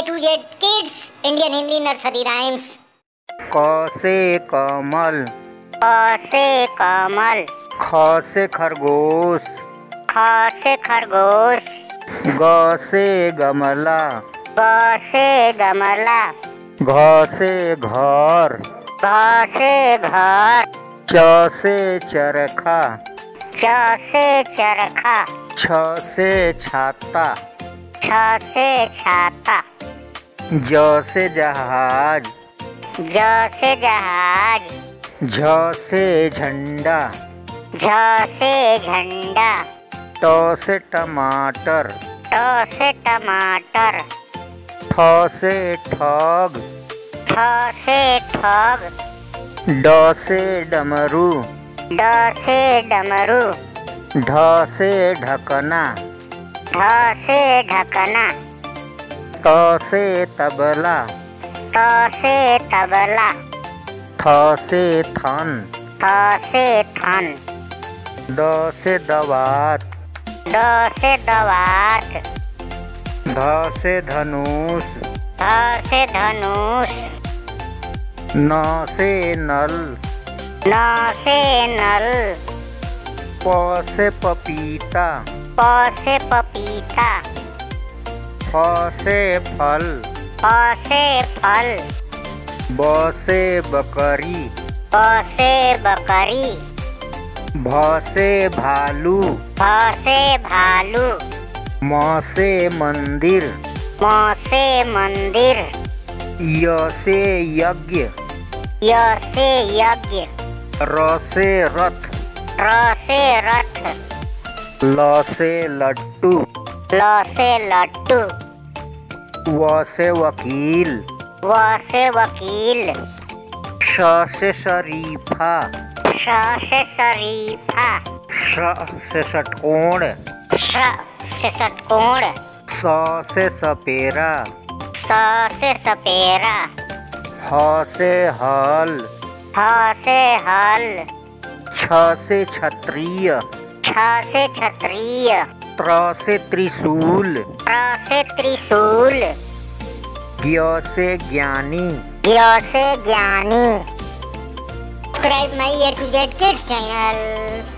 to Z Kids Indian Hindi Nursery Rhymes। क से कमल, क से कमल, ख से खरगोश, ख से खरगोश, ग से गमला, ग से गमला, घ से घर, घ से घर, च से चरखा, च से चरखा, छ से छाता, छ से छाता, ज से जहाज, ज से जहाज, झ से झंडा, झ से झंडा, ट से टमाटर, ट से टमाटर, ठ से ठग, ठ से ठग, ड से डमरू, ड से डमरू, ढ से ढकना, ढ से ढकना, त से तबला, त से तबला, थ से थन, थ से थन, द से दवात, द से दवात, ध से धनुष, ध से धनुष, न से नल, न से नल, प से पपीता, प से पपीता, फ से फल, फ से फल, ब से बकरी, ब से बकरी, भ से भालू, भ से भालू, म से मंदिर, म से मंदिर, य से यज्ञ, य से यज्ञ, र से रथ, र से रथ, ल से लट्टू, ल से लट्टू, व से वकील, व से वकील, श से शरीफा, श से शरीफा, ष से षटकोण, श से षटकोण, स से सपेरा, स से सपेरा, ह से हल, ह से हल, छ से क्षत्रिय, छ से क्षत्रिय, त्र से त्रिशूल, त्र से त्रिशूल, ज्ञ से ज्ञानी। ज्ञ से ज्ञानी। Subscribe my A to Z Kids channel।